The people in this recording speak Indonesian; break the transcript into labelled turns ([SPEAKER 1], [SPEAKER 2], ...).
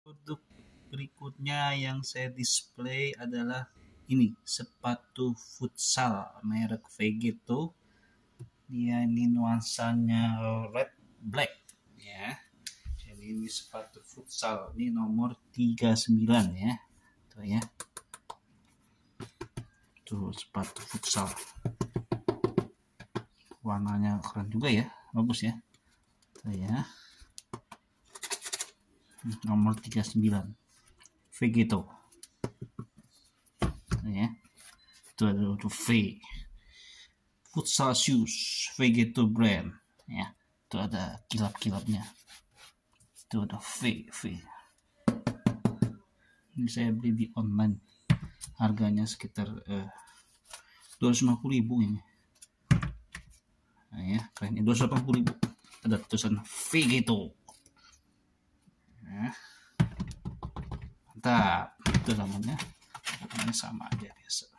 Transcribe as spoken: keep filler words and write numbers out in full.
[SPEAKER 1] Produk berikutnya yang saya display adalah ini sepatu futsal merek Vegeto. Dia ini nuansanya red black ya. Jadi ini sepatu futsal, ini nomor tiga puluh sembilan ya. Tuh ya. Tuh sepatu futsal. Warnanya keren juga ya, bagus ya. Tuh ya. Nomor tiga puluh sembilan Vegeto ya, itu ada itu V futsal shoes Vegeto brand ya, itu ada kilap-kilapnya, itu ada V V. Ini saya beli di online, harganya sekitar eh, dua ratus lima puluh ribu ini. Nah, ya keren, dua ratus delapan puluh ribu, ada tulisan Vegeto. Mantap, itu namanya, namanya sama aja biasa.